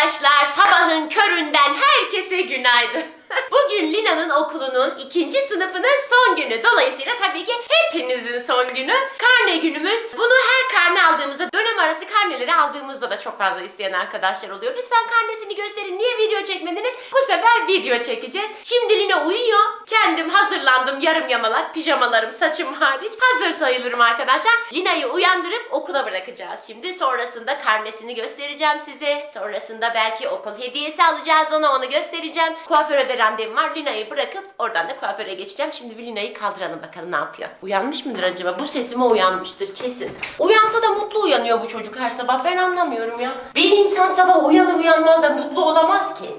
arkadaşlar, sabahın köründen herkese günaydın. Bugün Lina'nın okulunun 2. sınıfının son günü. Dolayısıyla tabii ki hepinizin son günü. Karne günümüz. Bunu her karne aldığımızda, dönem arası karneleri aldığımızda da çok fazla isteyen arkadaşlar oluyor. Lütfen karnesini gösterin. Niye video çekmediniz? Bu sefer video çekeceğiz. Şimdi Lina uyuyor. Kendim hazırlandım. Yarım yamalak, pijamalarım, saçım hariç. Hazır sayılırım arkadaşlar. Lina'yı uyandırıp okula bırakacağız. Şimdi sonrasında karnesini göstereceğim size. Sonrasında belki okul hediyesi alacağız ona, onu göstereceğim. Kuaföre randevum var. Lina'yı bırakıp oradan da kuaföre geçeceğim. Şimdi bir Lina'yı kaldıralım bakalım ne yapıyor. Uyanmış mıdır acaba? Bu sesime uyanmıştır kesin. Uyansa da mutlu uyanıyor bu çocuk her sabah. Ben anlamıyorum ya. Bir insan sabah uyanır uyanmaz da mutlu olamaz ki.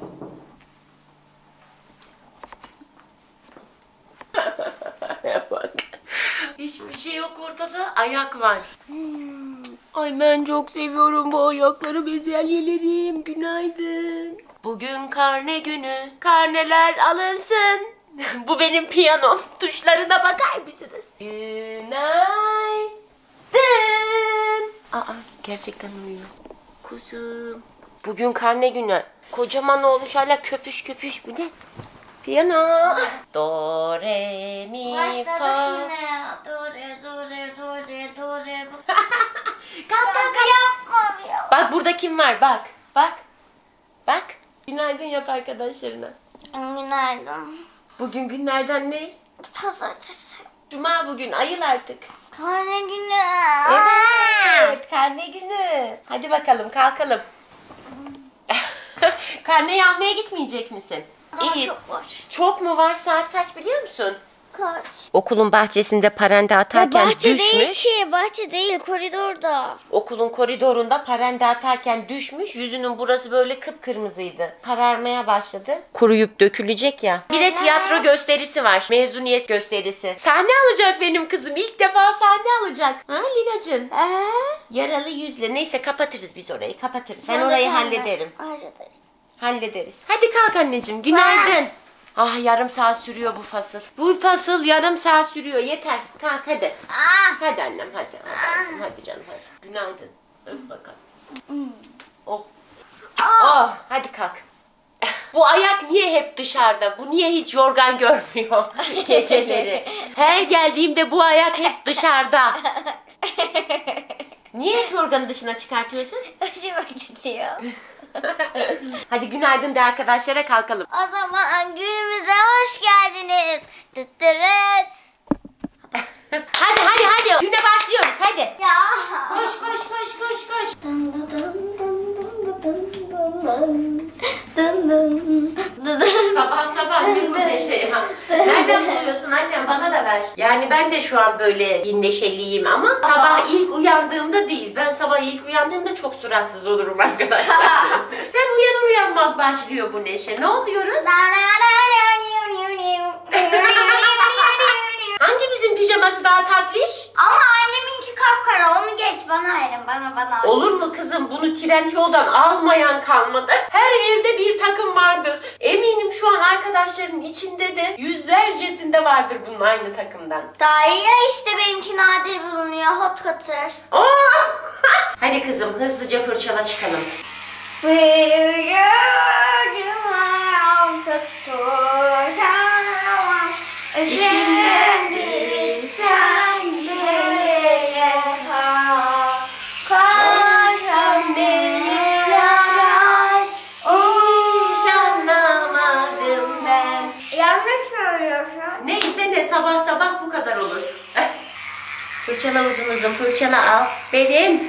Bak. Hiçbir şey yok ortada. Ayak var. Ay ben çok seviyorum bu ayakları, bezelyelerim. Günaydın. Bugün karne günü. Karneler alınsın. Bu benim piyanom. Tuşlarına bakar mısınız? Günaydın. Aa, gerçekten uyuyor. Kuzum. Bugün karne günü. Kocaman olmuş hala, köpüş köpüş. Bu ne? Piyano. Do, re, mi, fa. Do, re, do, re, do, re, do, re. Kalk kalk kalk. Bak burada kim var, bak. Bak. Bak. Günaydın yap arkadaşlarına. Günaydın. Bugün günlerden ne? Pazartesi. Cuma bugün, ayıl artık. Karne günü. Evet, karne günü. Hadi bakalım kalkalım. Karneyi almaya gitmeyecek misin? Daha İyi. çok var. Çok mu var? Saat kaç biliyor musun? Kaç? Okulun bahçesinde parende atarken bahçe düşmüş. değil ki. Bahçe değil, koridorda. Okulun koridorunda parende atarken düşmüş. Yüzünün burası böyle kıpkırmızıydı. Kararmaya başladı. Kuruyup dökülecek ya. Bir de tiyatro gösterisi var. Mezuniyet gösterisi. Sahne alacak benim kızım. İlk defa sahne alacak. Ha Linacığım? Yaralı yüzle. Neyse kapatırız biz orayı. Kapatırız. Ben orayı hallederim. Hallederiz. Hallederiz. Hadi kalk anneciğim. Günaydın. Ah, yarım saat sürüyor bu fasıl. Bu fasıl yarım saat sürüyor. Yeter. Kalk hadi. Hadi annem hadi. Hadi canım hadi. Günaydın. Öp bakalım. Oh. Oh, hadi kalk. Bu ayak niye hep dışarıda? Bu niye hiç yorgan görmüyor geceleri? Her geldiğimde bu ayak hep dışarıda. Niye hep yorganın dışına çıkartıyorsun? Hoşuma gidiyor. Hadi günaydın de arkadaşlara, kalkalım. O zaman günümüze hoş geldiniz. Tıttırıt. Hadi. Güne başlıyoruz hadi. Ya. Koş. Sabah ne bu neşe ya? Nereden buluyorsun annem, bana da ver. Yani ben de şu an böyle bir neşeliyim ama sabah ilk uyandığımda değil. Ben sabah ilk uyandığımda çok suratsız olurum arkadaşlar. Sen uyanır uyanmaz başlıyor bu neşe. Ne oluyoruz? Hangimizin pijaması daha tatlış? Ama anneminki kapkara, onu geç, bana verin, bana. Olur mu kızım? Bunu Trendyol'dan almayan kalmadı. Her evde bir takım vardır. Eminim şu an arkadaşlarımın içinde de yüzlercesinde vardır bunun aynı takımdan. Daha iyi ya, işte benimki nadir bulunuyor, hot cutter. Hadi kızım hızlıca fırçala çıkalım. İçimden bir sen nereye kalsam beni arar. Hiç anlamadım ben. Yanlış söylüyorsun. Neyse ne, sabah bu kadar olur. Fırçala uzun fırçala, al. Benim.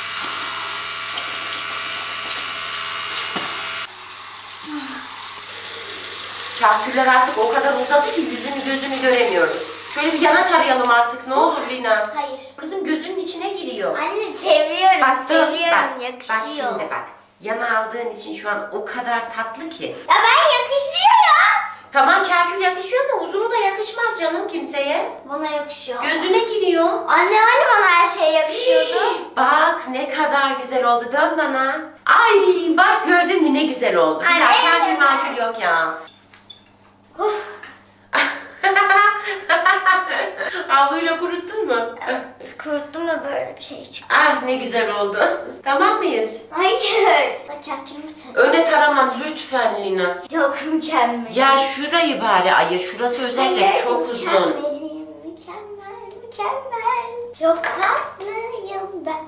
Kahküller artık o kadar uzadı ki yüzünü gözünü göremiyoruz. Şöyle bir yana tarayalım artık, ne olur Lina. Hayır. Kızım gözünün içine giriyor. Anne seviyorum, Bak yakışıyor. şimdi bak. Yana aldığın için şu an o kadar tatlı ki. Ya ben yakışıyor ya. Tamam kahkül yakışıyor ama uzunu da yakışmaz canım kimseye. Bana yakışıyor. Gözüne giriyor. Anne hani bana her şey yakışıyordu. Bak ne kadar güzel oldu, dön bana. Ay bak gördün mü ne güzel oldu. Bir daha kahkül makül yok ya. Havluyla kuruttun mu? Kuruttum da böyle bir şey çıktı. Ah ne güzel oldu. Tamam mıyız? Hayır. Bakacağım mısın? Öne taraman lütfen Lina. Yok mükemmel. Ya şurayı bari ayır. Şurası özellikle Hayır, çok uzun. mükemmelim, mükemmel. Çok tatlıyım ben.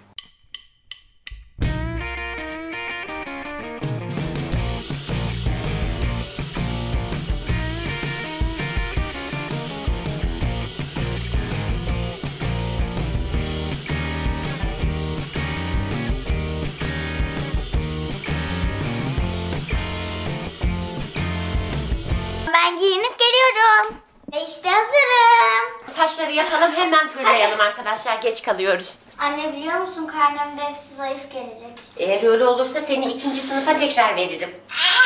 Ben giyinip geliyorum. Ve işte hazırım. Saçları yapalım hemen fırlayalım arkadaşlar. Geç kalıyoruz. Anne biliyor musun karnemde hepsi zayıf gelecek. Eğer öyle olursa seni 2. sınıfa tekrar veririm.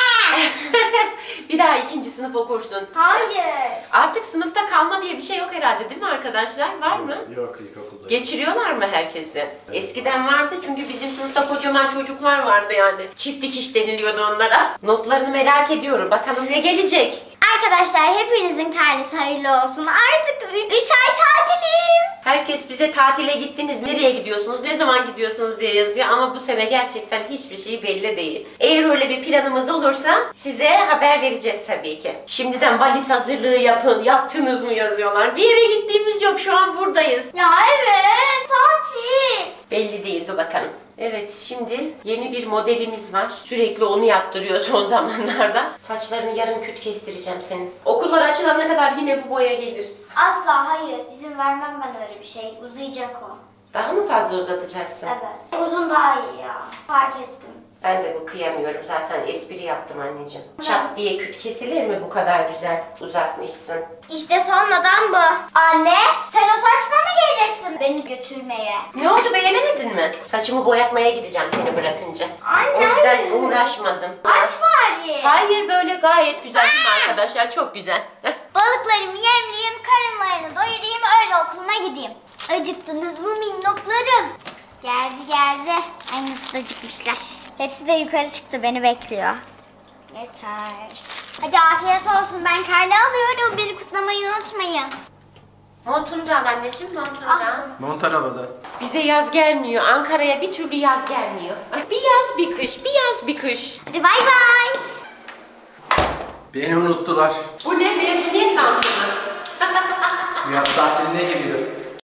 Bir daha 2. sınıf okursun. Hayır. Artık sınıfta kalma diye bir şey yok herhalde değil mi arkadaşlar? Var mı? Yok ilkokulda. Geçiriyorlar mı herkesi? Eskiden vardı çünkü bizim sınıfta kocaman çocuklar vardı yani. Çift dikiş deniliyordu onlara. Notlarını merak ediyorum. Bakalım ne gelecek? Arkadaşlar hepinizin karnesi hayırlı olsun. Artık 3 ay tatilim. Herkes bize tatile gittiniz, nereye gidiyorsunuz, ne zaman gidiyorsunuz diye yazıyor ama bu sene gerçekten hiçbir şey belli değil. Eğer öyle bir planımız olursa size haber vereceğiz tabii ki. Şimdiden valiz hazırlığı yapın, yaptınız mı yazıyorlar. Bir yere gittiğimiz yok, şu an buradayız. Ya evet tatil. Belli değil, dur bakalım. Evet, şimdi yeni bir modelimiz var. Sürekli onu yaptırıyor son zamanlarda. Saçlarını yarın küt kestireceğim senin. Okullar açılana kadar yine bu boya gelir. Asla hayır. İzin vermem ben öyle bir şey. Uzayacak o. Daha mı fazla uzatacaksın? Evet. Uzun daha iyi ya. Fark ettim. Ben de bu kıyamıyorum. Zaten espri yaptım anneciğim. Çat diye küt kesilir mi bu kadar güzel uzatmışsın? İşte sonradan bu. Anne sen o saçla mı geleceksin beni götürmeye? Ne oldu, beğenemedin mi? Saçımı boyatmaya gideceğim seni bırakınca. Anne. O yüzden uğraşmadım. Aç bari. Hayır, böyle gayet güzel değil mi arkadaşlar? Çok güzel. Balıklarımı yemleyeyim, karınlarını doyurayım, öyle okuluna gideyim. Acıktınız mı minnoklarım? Geldi. Ay nasıl da acıkmışlar. Hepsi de yukarı çıktı, beni bekliyor. Yeter. Hadi afiyet olsun, ben karne alıyorum. Beni kutlamayı unutmayın. Montunu da al anneciğim, montunu da al. Mont arabada. Bize yaz gelmiyor. Ankara'ya bir türlü yaz gelmiyor. Bir yaz bir kış, bir yaz bir kış. Hadi bay bay. Beni unuttular. Bu ne, mezuniyet dansı mı? Yaz tatiline geliyor.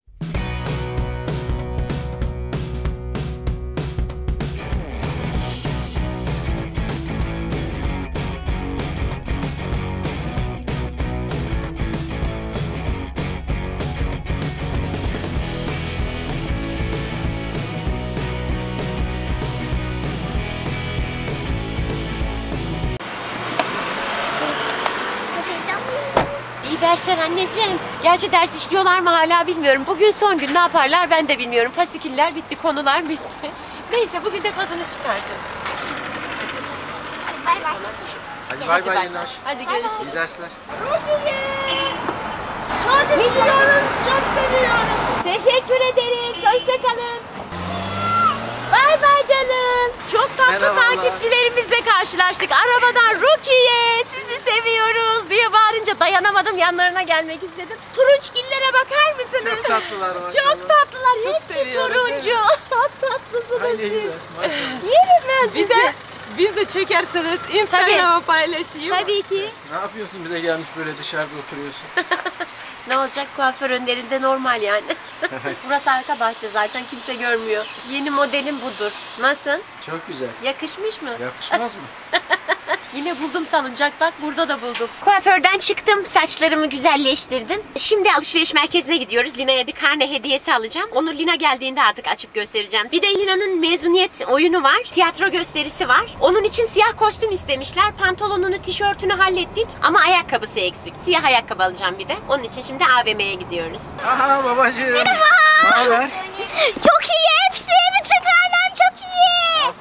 Çok heyecanlıyım. İyi dersler anneciğim. Gerçi ders işliyorlar mı hala bilmiyorum. Bugün son gün, ne yaparlar ben de bilmiyorum. Fasiküller bitti, konular bitti. Neyse, bugün de tadını çıkartın. Bay bay. Hadi bay bay Yeniler. Hadi görüşürüz. İyi dersler. Çok seviyoruz, çok seviyoruz. Teşekkür ederiz, hoşçakalın. Bay bay canım. Çok tatlı Merhabalar. takipçilerimizle karşılaştık. Arabadan Rukiye sizi seviyoruz diye bağırınca dayanamadım, yanlarına gelmek istedim. Turunçgillere bakar mısınız? Çok tatlılar maşallah. Çok tatlılar. Çok Hepsi seviyoruz, turuncu. Çok tatlısınız Ay ne siz. güzel. Maşallah. Yerim ben size. Biz de çekerseniz Instagram'a paylaşayım. Tabii ki. Ne yapıyorsun, bir de gelmiş böyle dışarıda oturuyorsun. Ne olacak, kuaför önlerinde normal yani. Burası arka bahçe, zaten kimse görmüyor. Yeni modelim budur. Nasıl? Çok güzel. Yakışmış mı? Yakışmaz mı? Yine buldum salıncak, bak burada da buldum. Kuaförden çıktım, saçlarımı güzelleştirdim. Şimdi alışveriş merkezine gidiyoruz. Lina'ya bir karne hediyesi alacağım. Onu Lina geldiğinde artık açıp göstereceğim. Bir de Lina'nın mezuniyet oyunu var. Tiyatro gösterisi var. Onun için siyah kostüm istemişler. Pantolonunu, tişörtünü hallettik ama ayakkabısı eksik. Siyah ayakkabı alacağım bir de. Onun için şimdi AVM'ye gidiyoruz. Aha babacığım. Merhaba. Ne haber? Çok iyi hepsi. Bütün karnem çok iyi.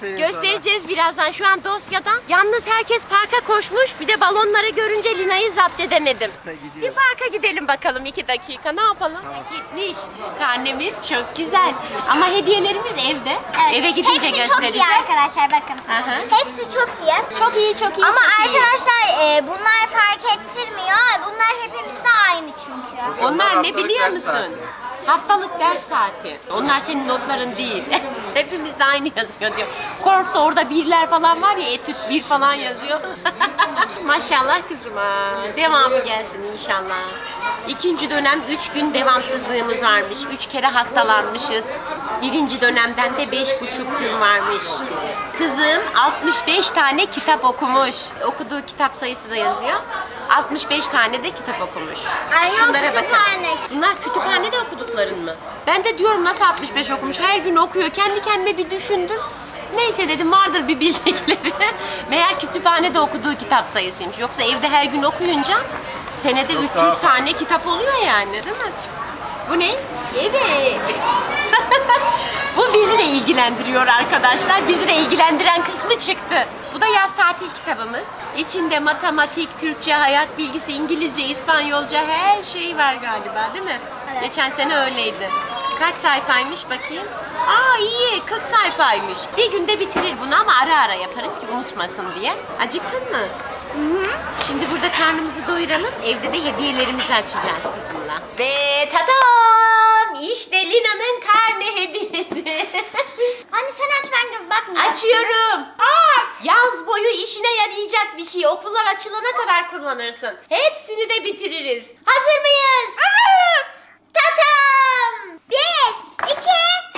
Aferin Göstereceğiz birazdan. Şu an dosyadan. Yalnız herkes parka koşmuş. Bir de balonları görünce Lina'yı zapt edemedim. Gidiyor. Bir parka gidelim bakalım 2 dakika. Ne yapalım? Gitmiş. Karnemiz çok güzel. Ama hediyelerimiz evde. Evet. Eve gidince Hepsi göstereceğiz. çok iyi arkadaşlar bakın. Aha. Hepsi çok iyi. Çok iyi, çok iyi, Ama çok iyi. arkadaşlar bunlar fark ettirmiyor. Bunlar hepimizde aynı çünkü. Onlar ne haftalık biliyor ders musun? saati. Haftalık ders saati. Onlar senin notların değil. Hepimiz de aynı yazıyor diyor. Korktu orada birler falan var ya, etüt bir falan yazıyor. Maşallah kızıma. Devamı gelsin inşallah. 2. dönem 3 gün devamsızlığımız varmış. 3 kere hastalanmışız. 1. dönemden de 5,5 gün varmış. Kızım 65 tane kitap okumuş. Okuduğu kitap sayısı da yazıyor. 65 tane de kitap okumuş. Ay, yok, Şunlara bakın. kütüphane. Bunlar kütüphanede okudukların mı? Ben de diyorum nasıl 65 okumuş? Her gün okuyor. Kendi kendime bir düşündüm. Neyse dedim, vardır bir bildikleri. Meğer kütüphanede okuduğu kitap sayısıymış. Yoksa evde her gün okuyunca senede 300 tane kitap oluyor yani, değil mi? Bu ne? Evet. Bu bizi de ilgilendiriyor arkadaşlar. Bizi de ilgilendiren kısmı çıktı. Bu da yaz tatil kitabımız. İçinde matematik, Türkçe, hayat bilgisi, İngilizce, İspanyolca her şey var galiba, değil mi? Evet. Geçen sene öyleydi. Kaç sayfaymış bakayım? Aa iyi, 40 sayfaymış. Bir günde bitirir bunu ama ara ara yaparız ki unutmasın diye. Acıktın mı? Şimdi burada karnımızı doyuralım. Evde de hediyelerimizi açacağız kızımla. Ve tadam! İşte Lina'nın karne hediyesi. Anne sen aç, ben de bakmayacağım. Açıyorum. Aç. Yaz boyu işine yarayacak bir şey. Okullar açılana kadar kullanırsın. Hepsini de bitiririz. Hazır mıyız? Evet. Tatam! 1, 2, 3.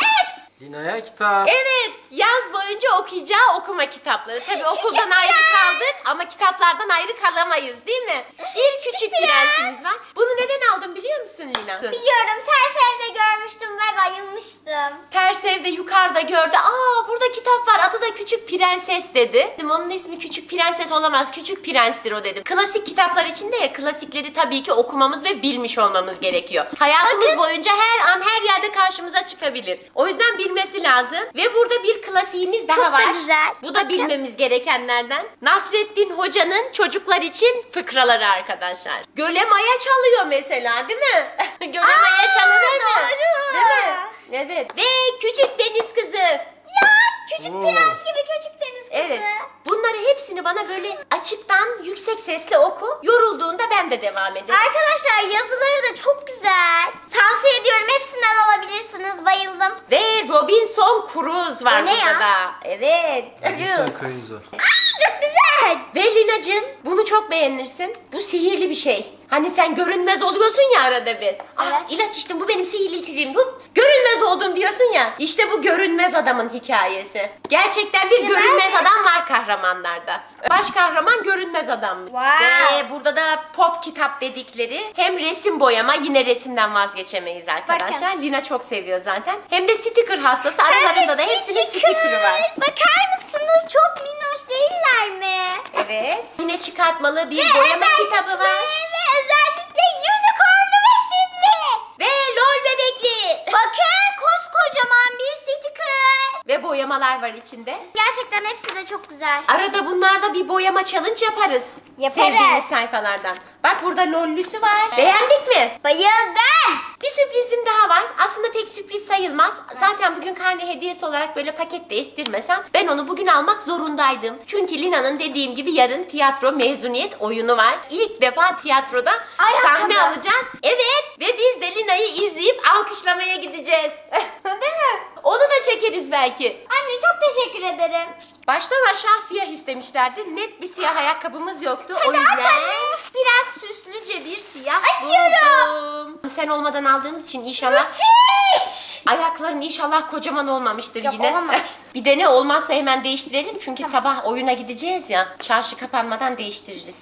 Lina'ya kitap. Evet, yaz boyunca okuyacağı okuma kitapları. Tabii okuldan ayrı kaldık ama kitaplardan ayrı kalamayız, değil mi? Bir küçük prensimiz var. Bunu neden aldım biliyor musun Lina? Biliyorum, ters evde görmüştüm ve bayılmıştım. Ters evde yukarıda gördü. Aa, burada kitap var. Adı da Küçük Prenses dedi. Dedim, onun ismi Küçük Prenses olamaz. Küçük Prens'tir o dedim. Klasik kitaplar içinde ya, klasikleri tabii ki okumamız ve bilmiş olmamız gerekiyor. Hayatımız boyunca her an her yerde karşımıza çıkabilir. O yüzden bilmesi lazım. Ve burada bir klasiğimiz daha Çok da var. güzel. Bu da bilmemiz gerekenlerden. Nasrettin Hoca'nın çocuklar için fıkraları arkadaşlar. Göle maya çalıyor mesela, değil mi? Göle maya çalınır mı? doğru. Değil mi? Evet. Ve Küçük Deniz Kızı. Ya küçük Oo. prens gibi küçük deniz kızı. Evet. Bunları hepsini bana böyle açıktan yüksek sesle oku. Yorulduğunda ben de devam ederim. Arkadaşlar yazıları da çok güzel. Tavsiye ediyorum, hepsinden alabilirsiniz. Bayıldım. Ve Robinson Crusoe var O ne burada ya? da. Evet. Sen Crusoe. Çok güzel. Ve Lina'cığım, bunu çok beğenirsin. Bu sihirli bir şey. Hani sen görünmez oluyorsun ya arada bir. Ah, Evet. ilaç içtim, bu benim sihirli içeceğim. Hop, görünmez oldum diyorsun ya. İşte bu görünmez adamın hikayesi. Gerçekten bir görünmez adam var kahramanlarda. Baş kahraman görünmez adammış. Wow. Ve burada da pop kitap dedikleri, hem resim boyama, yine resimden vazgeçemeyiz arkadaşlar. Bakın. Lina çok seviyor zaten. Hem de sticker hastası. Aralarında da hepsinin sticker'ı var. Bakar mısınız? Çok minnoş değiller mi? Evet. Yine çıkartmalı bir boyama kitabı var. Ve özellikle unicornlu ve simli. Ve lol bebekli. Bakın, koskocaman bir sticker. Ve boyamalar var içinde. Gerçekten hepsi de çok güzel. Arada bunlarda bir boyama challenge yaparız. Yaparız. Sevdiğimiz sayfalardan. Bak burada lollüsü var. Beğendik mi? Bayıldım. Bir sürprizim daha var. Aslında pek sürpriz sayılmaz. Zaten bugün karne hediyesi olarak böyle pakette istirmesem ben onu bugün almak zorundaydım. Çünkü Lina'nın dediğim gibi yarın tiyatro mezuniyet oyunu var. İlk defa tiyatroda sahne alacak. Evet, ve biz de Lina'yı izleyip alkışlamaya gideceğiz. Değil mi? Onu da çekeriz belki. Anne çok teşekkür ederim. Baştan aşağı siyah istemişlerdi. Net bir siyah ayakkabımız yoktu. O Hadi yüzden aç anne. biraz süslüce bir siyah Açıyorum. buldum. Sen olmadan aldığımız için inşallah Müthiş. ayakların inşallah kocaman olmamıştır Yok, yine. olamamıştır. Bir de ne olmazsa hemen değiştirelim. Çünkü sabah oyuna gideceğiz ya. Çarşı kapanmadan değiştiririz.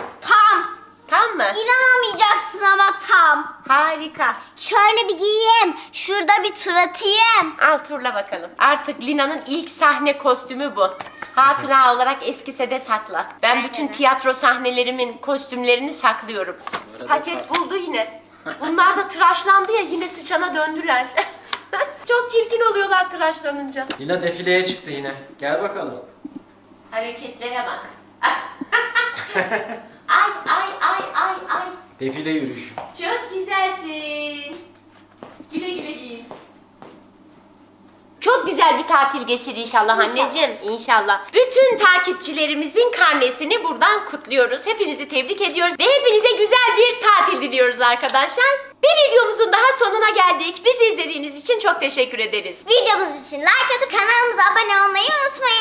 Tam. Tamam mı? İnanamayacaksın ama tam. Harika. Şöyle bir giyeyim. Şurada bir tur atayım. Al turla bakalım. Artık Lina'nın ilk sahne kostümü bu. Hatıra olarak eskise de sakla. Ben bütün tiyatro sahnelerimin kostümlerini saklıyorum. Paket buldu yine. Bunlar da tıraşlandı ya, yine sıçana döndüler. Çok çirkin oluyorlar tıraşlanınca. Lina defileye çıktı yine. Gel bakalım. Hareketlere bak. Ay ay ay ay ay. Defile yürüyüşü. Çok güzelsin. Güle güle giyin. Çok güzel bir tatil geçir inşallah anneciğim. İnşallah. Bütün takipçilerimizin karnesini buradan kutluyoruz. Hepinizi tebrik ediyoruz ve hepinize güzel bir tatil diliyoruz arkadaşlar. Bir videomuzun daha sonuna geldik. Bizi izlediğiniz için çok teşekkür ederiz. Videomuz için like atıp kanalımıza abone olmayı unutmayın.